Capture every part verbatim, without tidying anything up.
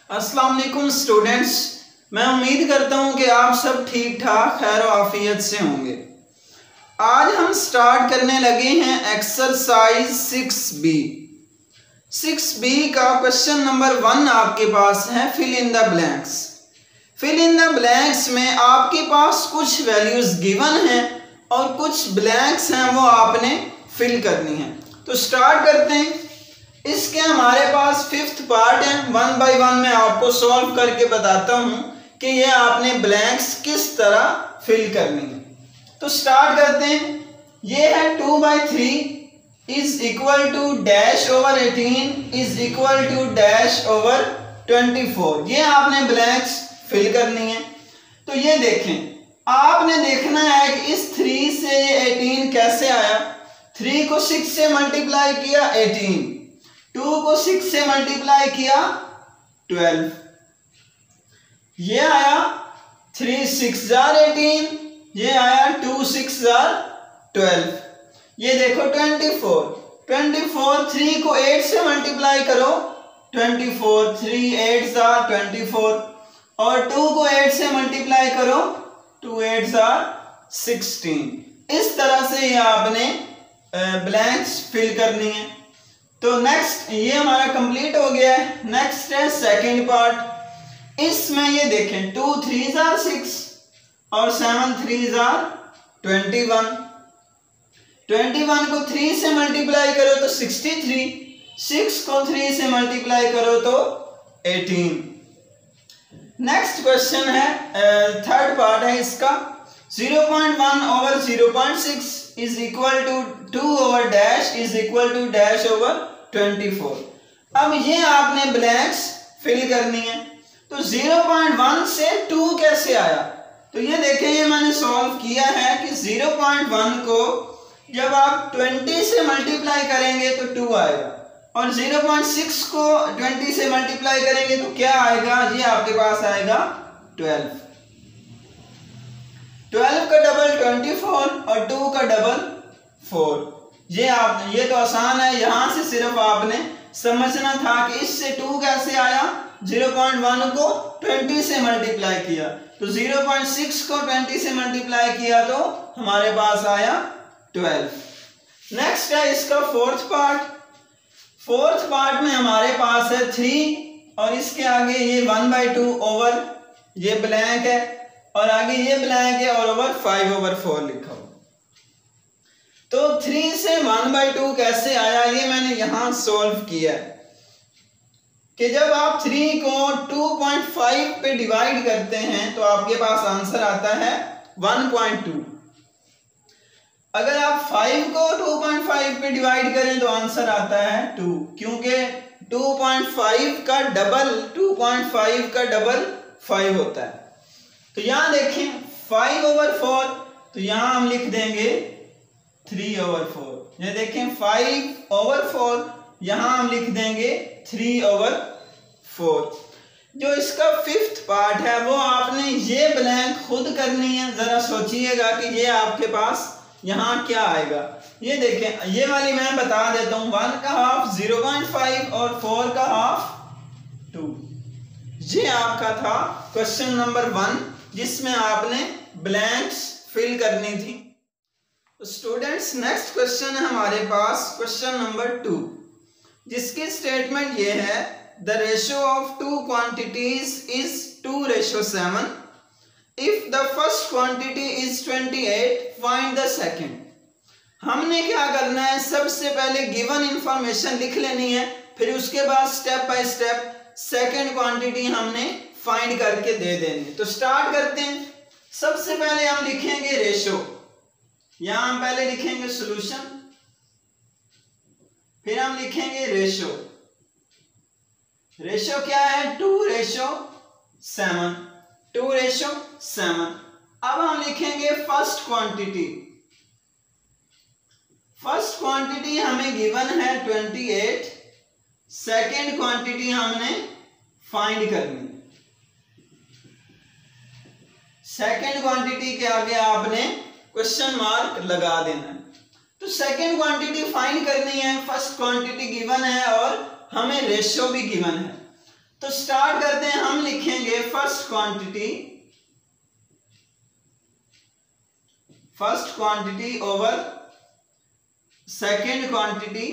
अस्सलाम वालेकुम स्टूडेंट्स, मैं उम्मीद करता हूं कि आप सब ठीक ठाक खैर आफियत से होंगे। आज हम स्टार्ट करने लगे हैं exercise six B. Six B का क्वेश्चन नंबर वन आपके पास है fill in the blanks. Fill in the blanks में आपके पास कुछ वैल्यूज गिवन हैं और कुछ ब्लैंक्स हैं, वो आपने फिल करनी है। तो स्टार्ट करते हैं। इसके हमारे पास फिफ्थ पार्ट है, वन बाय वन मैं आपको सॉल्व करके बताता हूं कि ये आपने ब्लैंक्स किस तरह फिल करनी है। तो स्टार्ट करते हैं। ये है two by three is equal to dash over eighteen is equal to dash over twenty four. ये आपने ब्लैंक्स फिल करनी है। तो ये देखें, आपने देखना है कि इस थ्री से ये एटीन कैसे आया। थ्री को सिक्स से मल्टीप्लाई किया एटीन, टू को सिक्स से मल्टीप्लाई किया ट्वेल्व, ये आया थ्री सिक्स जार एटीन, ये आया टू सिक्स जार ट्वेल्व। ये देखो twenty four, twenty four three को एट से मल्टीप्लाई करो ट्वेंटी फोर, थ्री एट जार ट्वेंटी फोर, और टू को एट से मल्टीप्लाई करो टू एट जार सिक्सटीन। इस तरह से ये आपने ब्लैंक्स फिल करनी है। तो नेक्स्ट ये हमारा कंप्लीट हो गया है। नेक्स्ट है सेकंड पार्ट। इसमें ये देखें, टू थ्री जार सिक्स और सेवन थ्री जार ट्वेंटी वन। ट्वेंटी वन को थ्री से मल्टीप्लाई करो तो सिक्सटी थ्री, सिक्स को थ्री से मल्टीप्लाई करो तो एटीन। नेक्स्ट क्वेश्चन है, थर्ड पार्ट है इसका। Zero point one over zero point six is equal to two over dash is equal to dash over twenty four. अब ये आपने ब्लैंक्स फिल करनी है। तो ज़ीरो पॉइंट वन से टू कैसे आया? तो ये देखें, ये मैंने सॉल्व किया है कि ज़ीरो पॉइंट वन को जब आप ट्वेंटी से मल्टीप्लाई करेंगे तो टू आएगा, और ज़ीरो पॉइंट सिक्स को ट्वेंटी से मल्टीप्लाई करेंगे तो क्या आएगा? ये आपके पास आएगा ट्वेल्व। ट्वेल्व का डबल ट्वेंटी फोर और टू का डबल फोर। ये आप ये तो आसान है, यहां से सिर्फ आपने समझना था कि इससे टू कैसे आया। ज़ीरो पॉइंट वन को ट्वेंटी से मल्टीप्लाई किया, तो ज़ीरो पॉइंट सिक्स को ट्वेंटी से मल्टीप्लाई किया तो हमारे पास आया ट्वेल्व। नेक्स्ट है इसका फोर्थ पार्ट। फोर्थ पार्ट में हमारे पास है थ्री और इसके आगे ये वन बाई टू ओवर ये ब्लैंक है, और आगे ये ब्लैंक है और ओवर फाइव ओवर फोर लिखा हो। तो थ्री से वन बाई टू कैसे आया, ये मैंने यहां सोल्व किया है कि जब आप थ्री को टू पॉइंट फाइव पे डिवाइड करते हैं तो आपके पास आंसर आता है वन पॉइंट टू। अगर आप फाइव को टू पॉइंट फाइव पे डिवाइड करें तो आंसर आता है टू, क्योंकि टू पॉइंट फाइव का डबल टू पॉइंट फाइव का डबल फाइव होता है। तो यहां देखें फाइव ओवर फोर, तो यहां हम लिख देंगे थ्री ओवर फोर। ये देखें फाइव ओवर फोर, यहां हम लिख देंगे थ्री ओवर फोर। जो इसका फिफ्थ पार्ट है वो आपने ये ब्लैंक खुद करनी है। जरा सोचिएगा कि ये आपके पास यहां क्या आएगा। ये देखें, ये वाली मैं बता देता हूं, वन का हाफ ज़ीरो पॉइंट फाइव और फोर का हाफ टू। ये आपका था क्वेश्चन नंबर वन, जिसमें आपने ब्लैंक्स फिल करनी थी। तो स्टूडेंट्स नेक्स्ट क्वेश्चन है हमारे पास क्वेश्चन नंबर टू, जिसकी स्टेटमेंट ये है, the ratio of two quantities is two ratio seven. If the first quantity is twenty eight, find the second. हमने क्या करना है, सबसे पहले गिवन इंफॉर्मेशन लिख लेनी है, फिर उसके बाद step by step second quantity हमने फाइंड करके दे देंगे। तो स्टार्ट करते हैं। सबसे पहले हम लिखेंगे रेशो। यहां हम पहले लिखेंगे सॉल्यूशन, फिर हम लिखेंगे रेशो। रेशो क्या है? Two ratio seven, two ratio seven. अब हम लिखेंगे फर्स्ट क्वांटिटी। फर्स्ट क्वांटिटी हमें गिवन है ट्वेंटी एट, सेकेंड क्वांटिटी हमने फाइंड करनी। सेकेंड क्वांटिटी के आगे आपने क्वेश्चन मार्क लगा देना है। तो सेकेंड क्वांटिटी फाइंड करनी है, फर्स्ट क्वांटिटी गिवन है और हमें रेशियो भी गिवन है। तो स्टार्ट करते हैं, हम लिखेंगे first quantity, first quantity over second quantity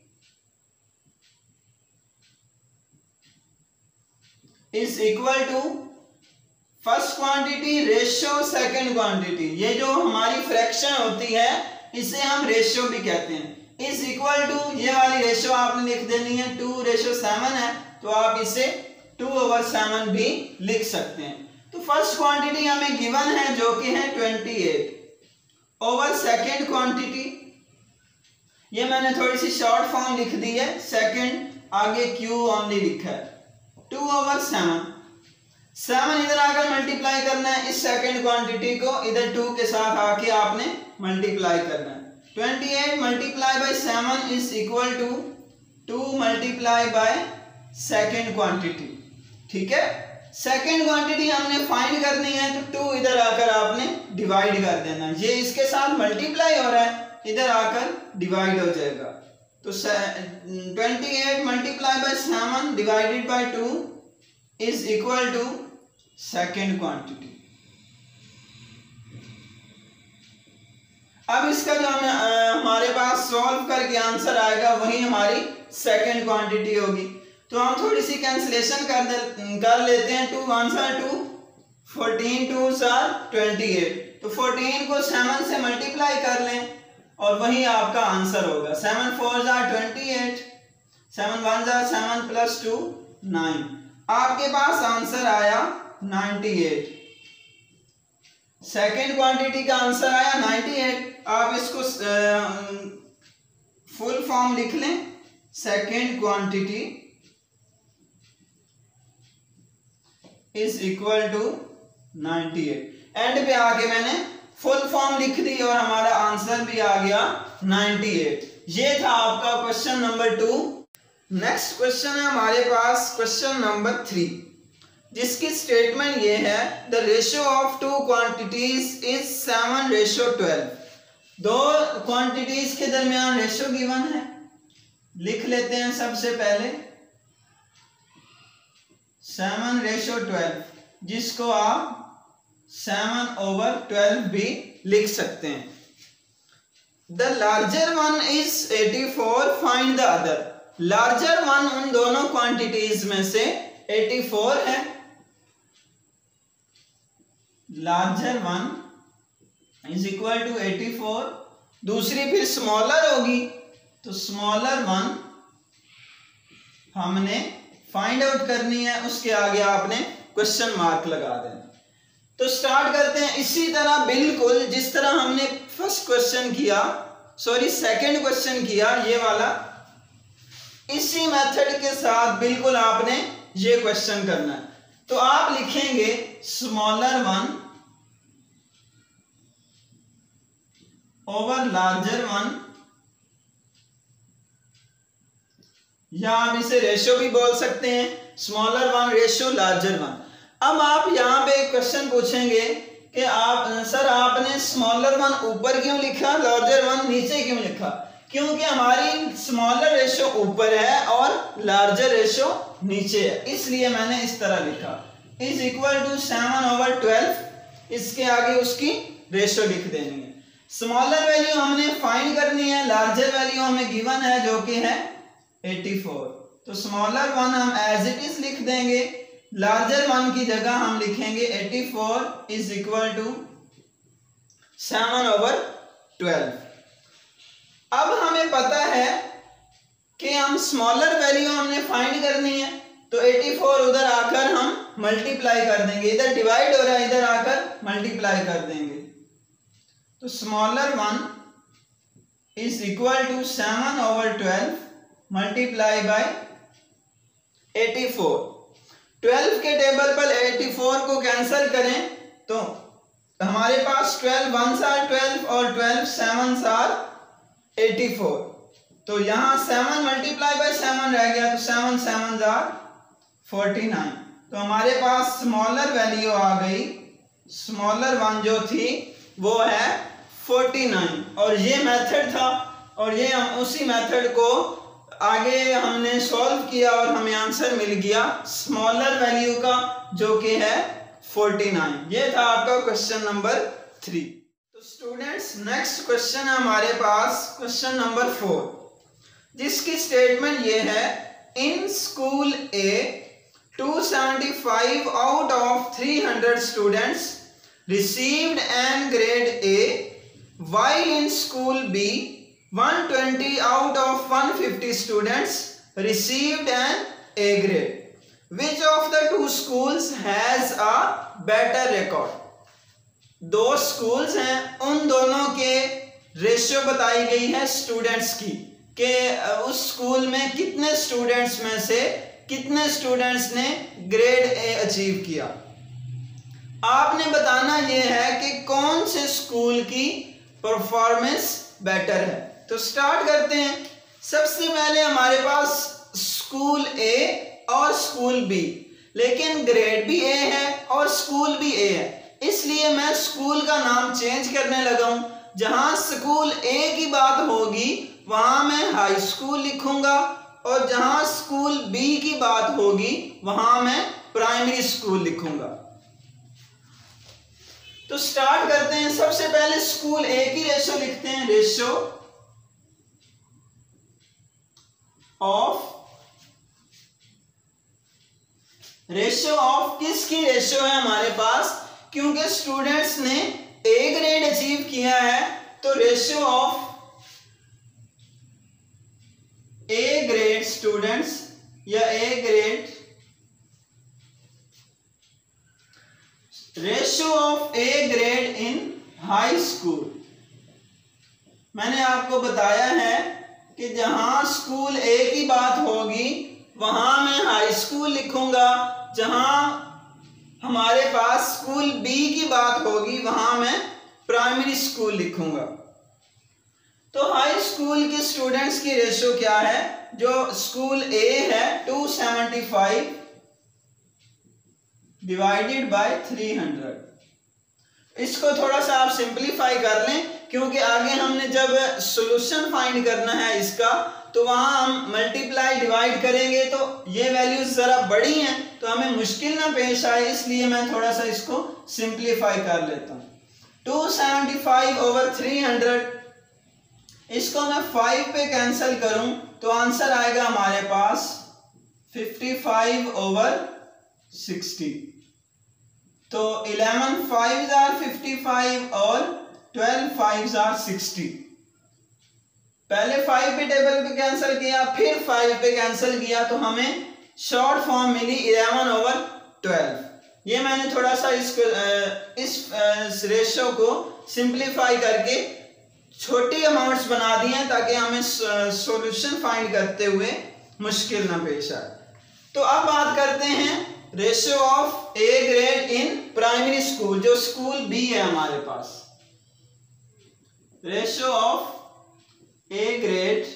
is equal to first quantity ratio second quantity. ये जो हमारी फ्रैक्शन होती है इसे हम रेशियो भी कहते हैं। इज इक्वल टू, ये वाली रेशियो आपने लिख देनी है, टू रेशियो सेवन है तो आप इसे टू ओवर सेवन भी लिख सकते हैं। तो फर्स्ट क्वांटिटी हमें गिवन है जो कि है twenty eight over second quantity, ये मैंने थोड़ी सी शॉर्ट फॉर्म लिख दी है, सेकेंड आगे क्यू ओनली लिखा है, टू ओवर सेवन। सेवन इधर आकर मल्टीप्लाई करना है, इस सेकेंड क्वांटिटी को इधर टू के साथ आके आपने मल्टीप्लाई करना है। Twenty eight multiply by seven is equal to two multiply by second quantity. ठीक है, सेकेंड क्वांटिटी हमने फाइंड करनी है तो टू इधर आकर आपने डिवाइड कर देना, ये इसके साथ मल्टीप्लाई हो रहा है, इधर आकर डिवाइड हो जाएगा। तो twenty eight multiply by seven divided by two is equal to second quantity. अब इसका जो हमें हमारे पास सॉल्व करके आंसर आएगा वही हमारी सेकेंड क्वांटिटी होगी। तो हम थोड़ी सी कैंसिलेशन कर दे कर लेते हैं, two one are two, fourteen two are twenty eight, तो फोर्टीन को सेवन से मल्टीप्लाई कर लें और वही आपका आंसर होगा। Seven four are twenty eight, seven one are seven plus two nine, आपके पास आंसर आया नाइन्टी एट। सेकेंड क्वांटिटी का आंसर आया नाइन्टी एट। आप इसको फुल फॉर्म लिख लें, second quantity is equal to ninety eight. End पे आके मैंने फुल फॉर्म लिख दी और हमारा आंसर भी आ गया नाइन्टी एट। ये था आपका question number two. Next question है हमारे पास क्वेश्चन नंबर थ्री, जिसकी स्टेटमेंट ये है, the ratio of two quantities is seven ratio twelve. दो क्वांटिटीज के दरमियान रेशियो गिवन है, लिख लेते हैं सबसे पहले सेवन रेशियो ट्वेल्व, जिसको आप सेवन ओवर ट्वेल्व भी लिख सकते हैं। The larger one is eighty four, find the other. Larger one उन दोनों क्वांटिटीज में से एटी फोर है, larger one is equal to eighty four. दूसरी फिर स्मॉलर होगी, तो स्मॉलर वन हमने फाइंड आउट करनी है, उसके आगे आपने क्वेश्चन मार्क लगा देना। तो स्टार्ट करते हैं इसी तरह, बिल्कुल जिस तरह हमने फर्स्ट क्वेश्चन किया, सॉरी सेकंड क्वेश्चन किया ये वाला, इसी मेथड के साथ बिल्कुल आपने ये क्वेश्चन करना है। तो आप लिखेंगे smaller one over larger one, या आप इसे रेशियो भी बोल सकते हैं, smaller one ratio larger one. अब आप यहां पे क्वेश्चन पूछेंगे कि आप सर आपने स्मॉलर वन ऊपर क्यों लिखा, लार्जर वन नीचे क्यों लिखा? क्योंकि हमारी स्मॉलर रेशियो ऊपर है और लार्जर रेशियो नीचे है, इसलिए मैंने इस तरह लिखा, is equal to seven over twelve, इसके आगे उसकी रेशियो लिख देनी है। स्मॉलर वैल्यू हमने फाइंड करनी है, लार्जर वैल्यू हमें गिवन है जो कि है एटी फोर, तो स्मॉलर वन हम एज इट इज लिख देंगे, लार्जर वन की जगह हम लिखेंगे eighty four is equal to seven over twelve. अब हमें पता है कि हम स्मॉलर वैल्यू हमने फाइंड करनी है, तो एटी फोर उधर आकर हम मल्टीप्लाई कर देंगे, इधर डिवाइड हो रहा है इधर आकर मल्टीप्लाई कर देंगे, तो smaller one is equal to seven over twelve multiply by eighty four. Twelve के टेबल पर एटी फोर को कैंसिल करें तो हमारे पास ट्वेल्व वन आर ट्वेल्व और twelve seven are eighty four, तो यहां सेवन मल्टीप्लाई बाय सेवन रह गया, तो seven seven are forty nine. तो हमारे पास स्मॉलर वैल्यू आ गई, स्मॉलर वन जो थी वो है फोर्टी नाइन, और ये मेथड था और ये हम उसी मेथड को आगे हमने सॉल्व किया और हमें आंसर मिल गया स्मॉलर वैल्यू का, जो कि है उनचास। ये था आपका क्वेश्चन नंबर थ्री। तो स्टूडेंट्स नेक्स्ट क्वेश्चन है हमारे पास क्वेश्चन नंबर फोर, जिसकी स्टेटमेंट ये है, in school A two seventy five out of three hundred students received an grade A, while in school B one hundred twenty out of one hundred fifty students received an A grade. Which of the two schools has a better record? दो schools हैं, उन दोनों के ratio बताई गई है students की, कि उस स्कूल में कितने स्टूडेंट्स में से कितने स्टूडेंट्स ने ग्रेड ए अचीव किया। आपने बताना यह है कि कौन से स्कूल की परफॉर्मेंस बेटर है। तो स्टार्ट करते हैं। सबसे पहले हमारे पास स्कूल ए और स्कूल बी, लेकिन ग्रेड भी ए है और स्कूल भी ए है, इसलिए मैं स्कूल का नाम चेंज करने लगा हूं। जहां स्कूल ए की बात होगी वहां मैं हाई स्कूल लिखूंगा, और जहां स्कूल बी की बात होगी वहां मैं प्राइमरी स्कूल लिखूंगा। तो स्टार्ट करते हैं। सबसे पहले स्कूल ए की रेशो लिखते हैं, रेशो ऑफ रेशो ऑफ किसकी रेशो है हमारे पास, क्योंकि स्टूडेंट्स ने ए ग्रेड अचीव किया है, तो ratio of A grade students या A grade ratio of A grade in high school. मैंने आपको बताया है कि जहां स्कूल ए की बात होगी वहां मैं हाई स्कूल लिखूंगा, जहां हमारे पास स्कूल बी की बात होगी वहां मैं प्राइमरी स्कूल लिखूंगा। तो हाई स्कूल के स्टूडेंट्स की रेशियो क्या है, जो स्कूल ए है two seventy five divided by three hundred. इसको थोड़ा सा आप सिंपलीफाई कर लें, क्योंकि आगे हमने जब सॉल्यूशन फाइंड करना है इसका, तो वहां हम मल्टीप्लाई डिवाइड करेंगे, तो ये वैल्यूज जरा बड़ी हैं तो हमें मुश्किल ना पेश आए, इसलिए मैं थोड़ा सा इसको सिंपलीफाई कर लेता हूं। Two seventy five over three hundred, इसको मैं फाइव पे कैंसिल करूं तो आंसर आएगा हमारे पास फिफ्टी फाइव ओवर सिक्सटी। तो eleven five are fifty five और ट्वेल्व फाइव आर सिक्सटी। पहले फाइव पे टेबल पे कैंसिल किया, फिर फाइव पे कैंसिल किया, तो हमें शॉर्ट फॉर्म मिली इलेवन ओवर ट्वेल्व। ये मैंने थोड़ा सा इसको इस रेशियो को सिंपलीफाई करके छोटी अमाउंट्स बना दी हैं, ताकि हमें सॉल्यूशन फाइंड करते हुए मुश्किल ना पेश आए। तो अब बात करते हैं ratio of A grade in primary school, जो स्कूल बी है हमारे पास। Ratio of A grade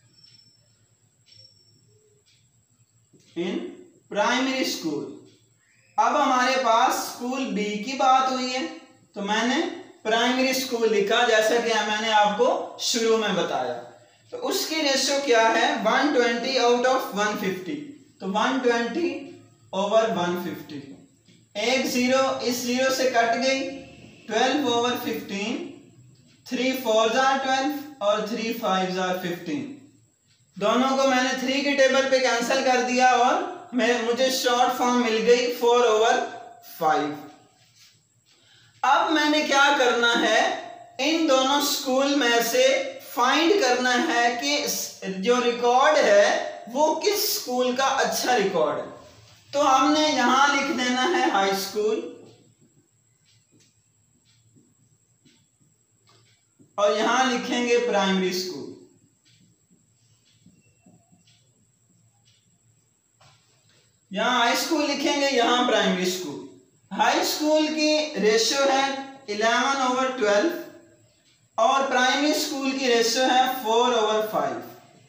in primary school. अब हमारे पास स्कूल बी की बात हुई है, तो मैंने प्राइमरी स्कूल लिखा, जैसा कि मैंने आपको शुरू में बताया। तो उसकी रेशियो क्या है, one twenty out of one fifty. तो one twenty over one fifty, एक जीरो इस जीरो से कट गई, twelve over fifteen, three four जार ट्वेल्व और थ्री फाइव जार फिफ्टीन। दोनों को मैंने थ्री के टेबल पे कैंसिल कर दिया और मैं मुझे शॉर्ट फॉर्म मिल गई फोर ओवर फाइव। अब मैंने क्या करना है, इन दोनों स्कूल में से फाइंड करना है कि जो रिकॉर्ड है वो किस स्कूल का अच्छा रिकॉर्ड है। तो हमने यहां लिख देना है हाई स्कूल, और यहां लिखेंगे प्राइमरी स्कूल। यहां हाई स्कूल लिखेंगे, यहां प्राइमरी स्कूल। हाई स्कूल की रेशियो है इलेवन ओवर ट्वेल्व और प्राइमरी स्कूल की रेशियो है फोर ओवर फाइव।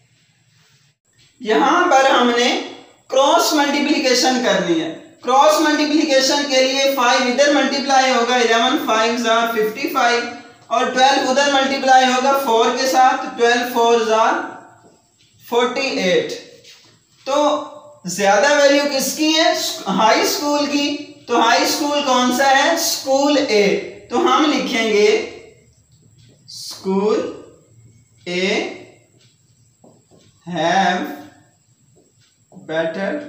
यहां पर हमने क्रॉस मल्टीप्लिकेशन करनी है। क्रॉस मल्टीप्लिकेशन के लिए फाइव इधर मल्टीप्लाई होगा, इलेवन फाइव जार फिफ्टी फाइव और ट्वेल्व उधर मल्टीप्लाई होगा फोर के साथ, ट्वेल्व फोर जार फोर्टी एट। तो ज्यादा वैल्यू किसकी है? हाई स्कूल की। तो हाई स्कूल कौन सा है? School A. तो हम लिखेंगे school A have better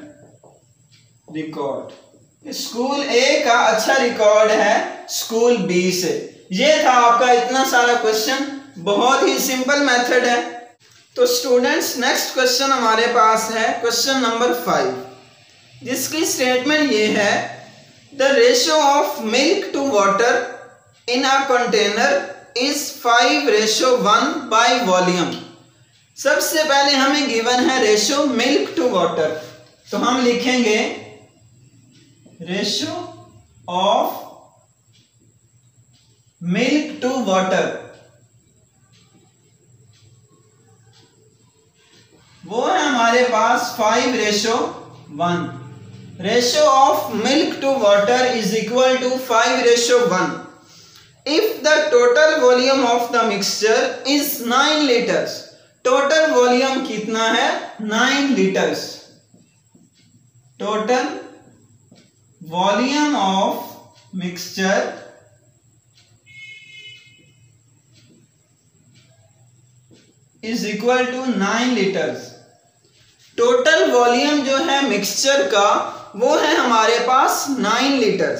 record. School A का अच्छा रिकॉर्ड है स्कूल बी से। ये था आपका इतना सारा क्वेश्चन, बहुत ही सिंपल मेथड है। तो स्टूडेंट्स नेक्स्ट क्वेश्चन हमारे पास है क्वेश्चन नंबर फाइव, जिसकी स्टेटमेंट ये है the ratio of milk to water in a container is five ratio one by volume. सबसे पहले हमें गिवन है रेशियो मिल्क टू वाटर, तो हम लिखेंगे ratio of milk to water, वो है हमारे पास five ratio one. Ratio of milk to water is equal to five ratio one if the total volume of the mixture is nine litres. Total volume कितना है? Nine litres. Total volume of mixture is equal to nine litres. Total volume जो है mixture का वो है हमारे पास nine litres.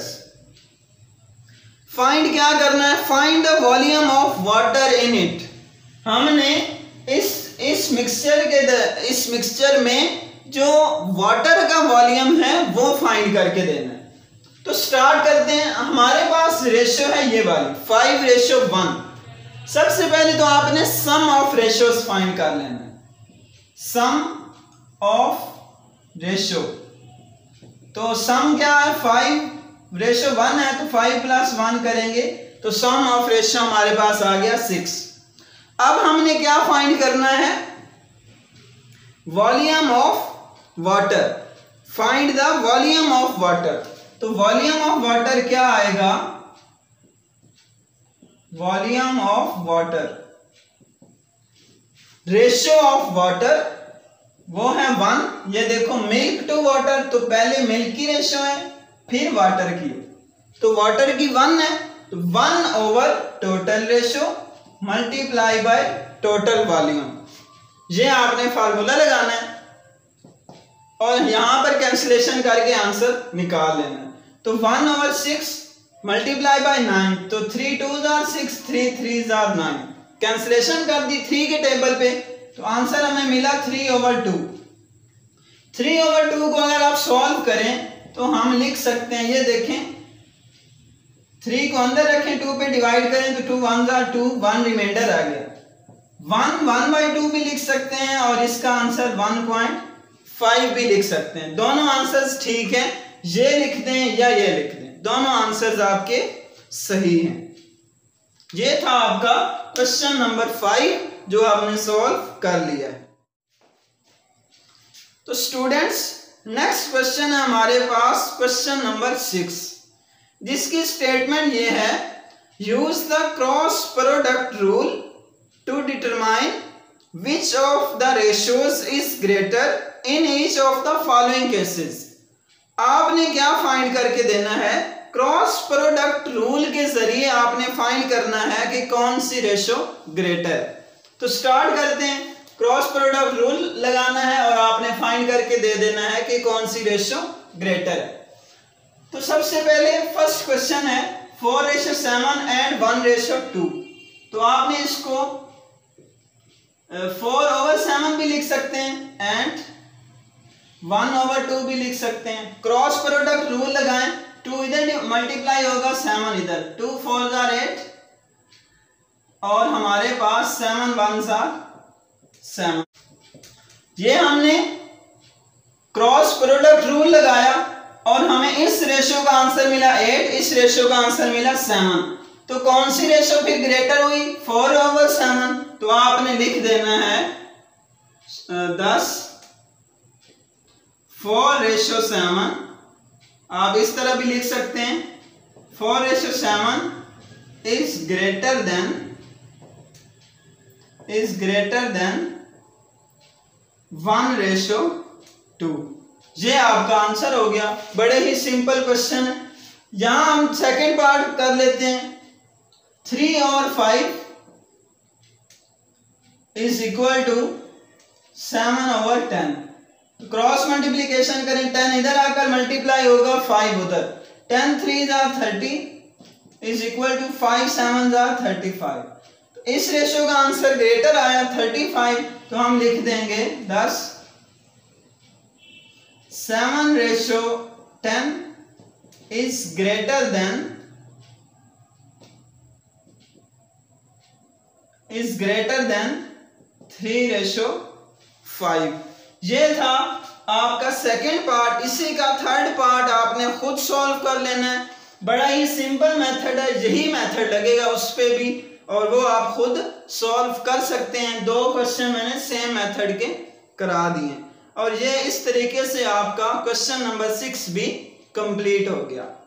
Find क्या करना है? Find the volume of water in it. हमने इस इस मिक्सचर के द, इस मिक्सचर में जो वाटर का वॉल्यूम है वो फाइंड करके देना है। तो स्टार्ट करते हैं। हमारे पास रेशियो है ये वाली फाइव रेशियो वन। सबसे पहले तो आपने सम ऑफ रेशियोज फाइंड कर लेना है। सम ऑफ रेशियो, तो सम क्या है? फाइव रेशियो वन है तो फाइव प्लस वन करेंगे तो सम ऑफ रेशियो हमारे पास आ गया सिक्स। अब हमने क्या फाइंड करना है? Volume of water. Find the volume of water. तो वॉल्यूम ऑफ वाटर क्या आएगा? Volume of water, ratio of water वो है वन। ये देखो मिल्क टू वाटर, तो पहले मिल्क की रेशियो है फिर वाटर की, तो वाटर की वन है तो one over total ratio multiply by total volume. ये आपने फार्मूला लगाना है और यहां पर कैंसिलेशन करके आंसर निकाल लेना है। तो one over six multiply by nine, तो थ्री टू जार सिक्स, थ्री थ्री जार नाइन। कैंसिलेशन कर दी थ्री के टेबल पे तो आंसर हमें मिला three over two. Three over two को अगर आप सॉल्व करें तो हम लिख सकते हैं, ये देखें, थ्री को अंदर रखें, टू पे डिवाइड करें तो टू वन जार टू, वन रिमाइंडर आ गया। वन वन बाई टू भी लिख सकते हैं और इसका आंसर वन पॉइंट फाइव भी लिख सकते हैं। दोनों आंसर्स ठीक है, ये लिख दें या ये लिख दें, दोनों आंसर्स आपके सही हैं। ये था आपका क्वेश्चन नंबर फाइव जो आपने सॉल्व कर लिया है। तो स्टूडेंट्स नेक्स्ट क्वेश्चन है हमारे पास क्वेश्चन नंबर सिक्स, जिसकी स्टेटमेंट ये है use the cross product rule to determine which of the ratios is greater in each of the following cases. आपने क्या फाइंड करके देना है? क्रॉस प्रोडक्ट रूल के जरिए आपने फाइंड करना है कि कौन सी रेशियो ग्रेटर। तो स्टार्ट करते हैं। क्रॉस प्रोडक्ट रूल लगाना है और आपने फाइंड करके दे देना है कि कौन सी रेशियो ग्रेटर है। तो सबसे पहले फर्स्ट क्वेश्चन है four ratio seven and one ratio two. तो आपने इसको फोर ओवर सेवन भी लिख सकते हैं एंड वन ओवर टू भी लिख सकते हैं। क्रॉस प्रोडक्ट रूल लगाएं, टू इधर मल्टीप्लाई होगा, सेवन इधर, टू फोर जार एट और हमारे पास सेवन वन जार सेवन। ये हमने क्रॉस प्रोडक्ट रूल लगाया और हमें इस रेशियो का आंसर मिला एट, इस रेशियो का आंसर मिला सेवन। तो कौन सी रेशियो फिर ग्रेटर हुई? Four over seven. तो आपने लिख देना है दस फोर रेशियो सेवन। आप इस तरह भी लिख सकते हैं four ratio seven is greater than is greater than one ratio two. ये आपका आंसर हो गया। बड़े ही सिंपल क्वेश्चन है। यहां हम सेकेंड पार्ट कर लेते हैं। थ्री और five is equal to seven over ten. Cross multiplication करें, टेन इधर आकर मल्टीप्लाई होगा फाइव उधर। टेन थ्री जा thirty is equal to five seven जा थर्टी फाइव। तो इस रेशो का आंसर ग्रेटर आया थर्टी फाइव, तो हम लिख देंगे दस seven ratio ten is greater than is greater than three ratio five. ये था आपका सेकेंड पार्ट। इसी का थर्ड पार्ट आपने खुद सॉल्व कर लेना है। बड़ा ही सिंपल मेथड है, यही मेथड लगेगा उस पे भी, और वो आप खुद सॉल्व कर सकते हैं। दो क्वेश्चन मैंने सेम मेथड के करा दिए, और ये इस तरीके से आपका क्वेश्चन नंबर सिक्स भी कंप्लीट हो गया।